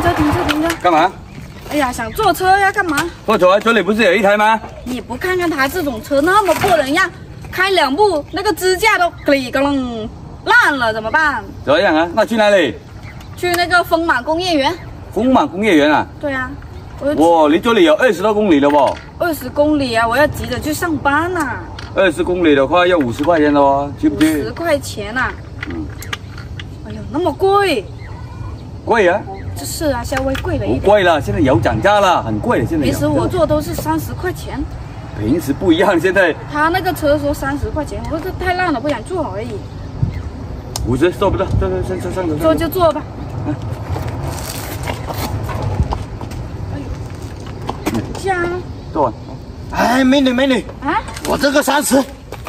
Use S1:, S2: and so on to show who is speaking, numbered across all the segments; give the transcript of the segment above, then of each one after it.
S1: 车，停车，停车！
S2: 干嘛？
S1: 哎呀，想坐车呀，干嘛？
S2: 坐车，这里不是有一台吗？
S1: 你不看看他这种车那么不能让，开2步那个支架都咯里咯楞烂了，怎么办？
S2: 这样啊？那去哪里？
S1: 去那个丰满工业园。
S2: 丰满工业园啊？
S1: 对啊，
S2: 我离这里有20多公里了不
S1: ？20公里啊！我要急着去上班呐、啊。
S2: 20公里的话要50块钱的哦，去不去
S1: ？50块钱呐、啊。哎呦，那么贵。
S2: 贵啊！
S1: 就是啊，稍微贵了一点。
S2: 不贵了，现在油涨价了，很贵的。现在
S1: 平时我坐都是30块钱。
S2: 平时不一样，现在。
S1: 他那个车说30块钱，我说这太烂了，不想坐而已。
S2: 50坐不到，上走。
S1: 坐就坐吧。这样。
S2: 坐完。
S3: 哎，美女
S1: 啊！
S3: 我这个30。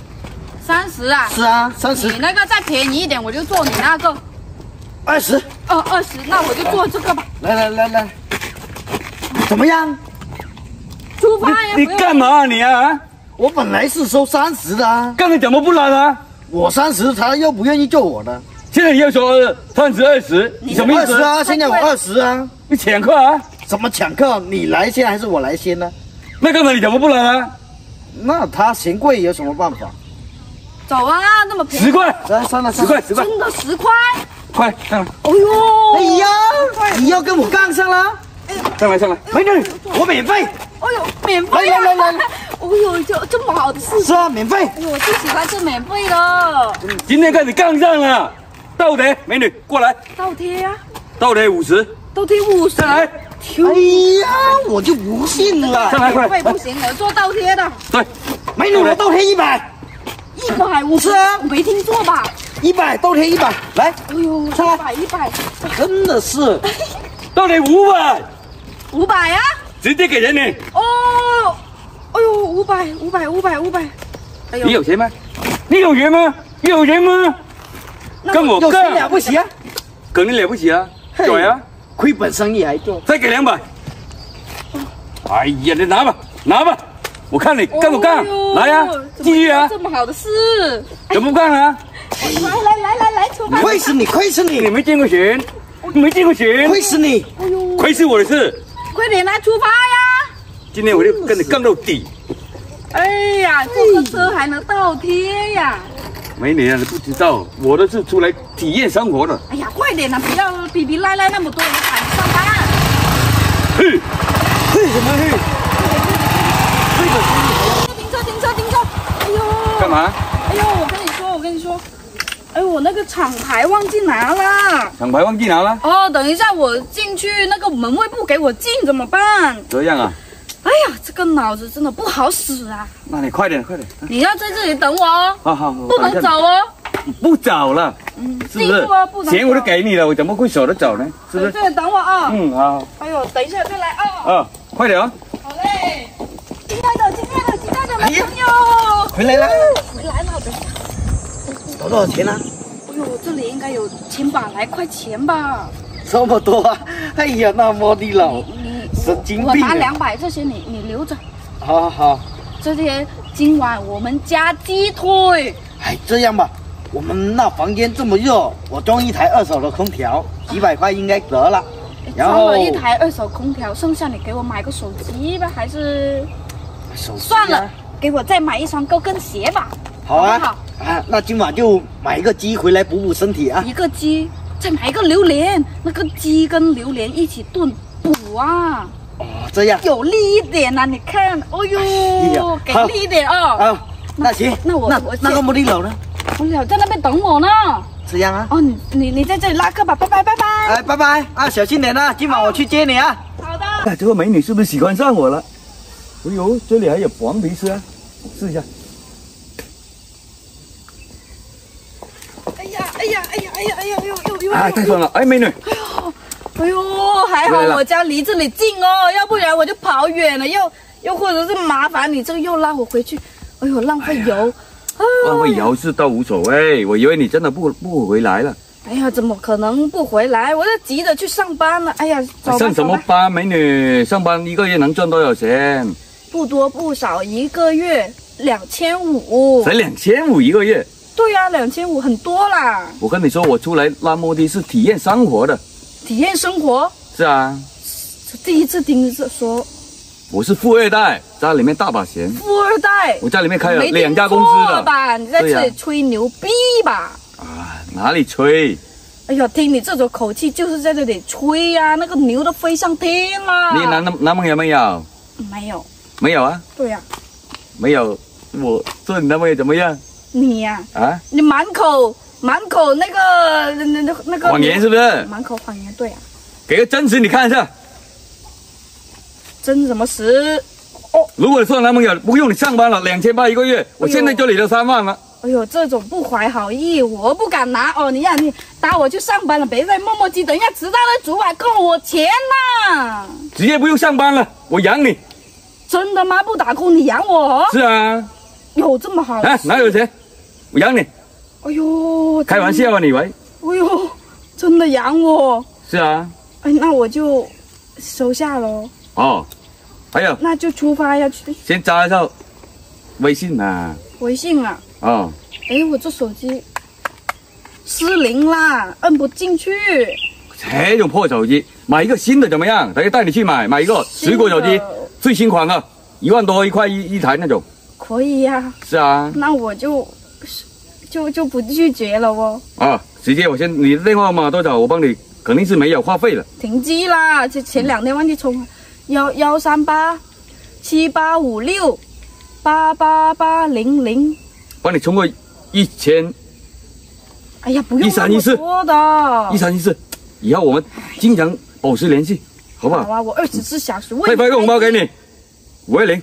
S1: 30啊？
S3: 是啊，30。
S1: 你那个再便宜一点，我就坐你那个。
S3: 20。
S1: 哦，20，那我就坐这个吧。
S3: 来，怎么样？
S1: 出发呀！
S2: 你干嘛你啊？
S3: 我本来是收30的啊。
S2: 刚才怎么不来啊？
S3: 我30，他又不愿意救我的。
S2: 现在你又说30、20，你什么意思
S3: 啊？现在我20啊。
S2: 你抢客啊？
S3: 怎么抢客？你来先还是我来先呢？
S2: 那刚才你怎么不来啊？
S3: 那他嫌贵有什么办法？
S1: 走啊，那么便宜。
S2: 10块。
S3: 算了，10
S2: 块。
S1: 真的10块？
S2: 快上来！
S1: 哎呦！
S3: 哎呀，你要跟我杠上了？
S2: 上来！
S3: 美女，我免费。
S1: 哎呦，免费啊！来！哎呦，这么好的事。
S3: 是啊，免费。
S1: 哎呦，我最喜欢吃免费的。
S2: 今天开始杠上了，倒贴，美女过来。
S1: 倒贴呀？
S2: 倒贴50。
S1: 倒贴50。
S2: 上来。
S3: 哎呀，我就不信了。
S2: 上来，快！
S1: 免费不行，我做倒贴的。
S2: 对，
S3: 美女，我倒贴100。
S1: 150？
S3: 是啊，
S1: 我没听错吧
S3: ？100，倒贴100，来。
S1: 哎呦，上来100，
S3: 真的是。
S2: 倒贴500。
S1: 500呀？
S2: 直接给人你。
S1: 哦，哎呦，500。哎呦，
S2: 你有钱吗？你有人吗？跟我
S3: 有
S2: 干
S3: 谁了不起啊？
S2: 跟你了不起啊？对啊，
S3: 亏本生意还做。
S2: 再给200。哎呀，你拿吧，我看你干不干？来呀，继续啊！
S1: 这么好的事，
S2: 怎么不干啊？
S1: 来，出发！
S3: 亏死你！
S2: 你没见过钱，
S3: 亏死你！
S2: 亏是我的事。
S1: 快点来出发呀！
S2: 今天我就跟你杠到底。
S1: 哎呀，这个车还能倒贴呀！
S2: 美女啊，你不知道，我都是出来体验生活的。
S1: 哎呀，快点啊，不要逼逼赖赖那么多人赶着上班。
S2: 嘿什么嘿？
S1: 停车！哎呦！
S2: 干嘛？
S1: 哎呦，我跟你说，哎，我那个厂牌忘记拿了。
S2: 厂牌忘记拿了？
S1: 哦，等一下我进去那个门卫不给我进怎么办？
S2: 这样啊？
S1: 哎呀，这个脑子真的不好使啊！
S2: 那你快点！
S1: 你要在这里等我哦。
S2: 好，
S1: 不能走哦。
S2: 不走了，是不是？钱我都给你了，我怎么会舍得走呢？是不是？
S1: 对，等我啊。
S2: 好。
S1: 哎呦，等一下再来啊。
S2: 快点啊！
S1: 好嘞。亲爱的男朋友，
S3: 回来了，
S1: 回来了，等一下。
S3: 多少钱啊？
S1: 哎呦，这里应该有100来块钱吧？
S3: 这么多啊！哎呀，那么的了，神经病！
S1: 我拿200，这些你留着。
S3: 好。
S1: 这些今晚我们加鸡腿。
S3: 哎，这样吧，我们那房间这么热，我装一台2手的空调，几百块应该得了。然后
S1: 装了一台2手空调，剩下你给我买个手机吧，还是？算了，给我再买一双高跟鞋吧。
S3: 好啊，那今晚就买一个鸡回来补身体啊。
S1: 一个鸡，再买一个榴莲，那个鸡跟榴莲一起炖补啊。
S3: 哦，这样
S1: 有力一点啊！你看，哎呦，给力一点哦。
S3: 那行，那个摩的楼呢？
S1: 我俩在那边等我呢。
S3: 这样啊？
S1: 哦，你在这里拉客吧，拜拜。
S3: 哎，拜拜啊，小心点啊，今晚我去接你啊。
S1: 好的。
S2: 这个美女是不是喜欢上我了？哎呦，这里还有黄皮吃啊，试一下。
S1: 哎呀！
S2: 太爽了！哎，美女。
S1: 哎呦，还好我家离这里近哦，要不然我就跑远了，又或者是麻烦你这个又拉我回去，哎呦，浪费油。
S2: 浪费油是倒无所谓，我以为你真的不回来了。
S1: 哎呀，怎么可能不回来？我就急着去上班了。哎呀，
S2: 上什么班，美女？上班1个月能赚多少钱？
S1: 不多不少，1个月2500。
S2: 才2500一个月？
S1: 对呀，2500很多啦。
S2: 我跟你说，我出来拉摩的是体验生活的。
S1: 体验生活？
S2: 是啊，
S1: 第一次听说
S2: 我是富二代，家里面大把钱，
S1: 富二代，
S2: 我家里面开了
S1: 没听
S2: 2家公司
S1: 错
S2: 了。
S1: 吧？你在
S2: 对呀
S1: 这里吹牛逼吧？
S2: 啊，哪里吹？
S1: 哎呀，听你这种口气，就是在这里吹呀、那个牛都飞上天了。
S2: 你男朋友没有？
S1: 没有？
S2: 没有啊，
S1: 对呀、
S2: 没有。我做你男朋友怎么样？
S1: 你呀、
S2: 啊？
S1: 你满口那个
S2: 谎言是不是？
S1: 满口谎言，对呀、
S2: 给个真实你看一下。
S1: 真什么实？
S2: 如果说男朋友不用你上班了，2800一个月，我现在就领了3万了。
S1: 哎呦，这种不怀好意，我不敢拿哦。你让你打我去上班了，别再磨磨唧，等一下迟到的主管扣我钱呐、
S2: 直接不用上班了，我养你。
S1: 真的吗？不打工你养我？
S2: 是啊。
S1: 有这么好？
S2: 啊，哪有钱？我养你。
S1: 哎呦，
S2: 开玩笑啊，你以为？
S1: 哎呦，真的养我？
S2: 是啊。
S1: 哎，那我就收下喽。
S2: 哦，还有，
S1: 那就出发要去
S2: 先加一下微信啊。
S1: 微信啊。
S2: 哦，
S1: 哎，我这手机失灵啦，摁不进去。
S2: 这种破手机，买一个新的怎么样？等下带你去买一个水果手机，最新款的，1万多一台那种。
S1: 可以呀、
S2: 是啊。
S1: 那我就不拒绝了哦。
S2: 啊，直接你的电话号码多少？我帮你，肯定是没有话费了。
S1: 停机啦！前2天忘记充11387856888800。
S2: 帮你充个1000。
S1: 哎呀，不用那么
S2: 1314
S1: 多的。
S2: 1314，以后我们经常保持联系，好不好？
S1: 好啊，我24小时
S2: 会发个红包给你，510，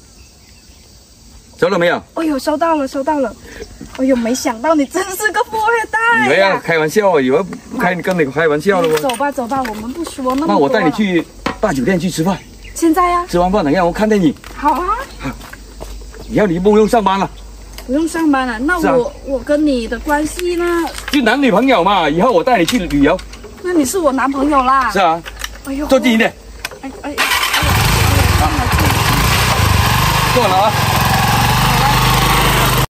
S2: 收了没有？
S1: 哎呦，收到了，收到了。哎呦，没想到你真是个富二代
S2: 以为要
S1: 呀！
S2: 开玩笑啊，以为跟你开玩笑了哦。
S1: 走吧，走吧，我们不说那么多了。
S2: 那我带你去大酒店去吃饭，
S1: 现在呀？
S2: 吃完饭等一下我们看电影。
S1: 好啊。
S2: 以后你不用上班了，
S1: 不用上班了，那
S2: 是啊
S1: 我跟你的关系呢？
S2: 就男女朋友嘛。以后我带你去旅游。
S1: 那你是我男朋友啦。
S2: 是啊。
S1: 哎呦，
S2: 坐近一点。
S1: 哎，
S2: 坐了啊。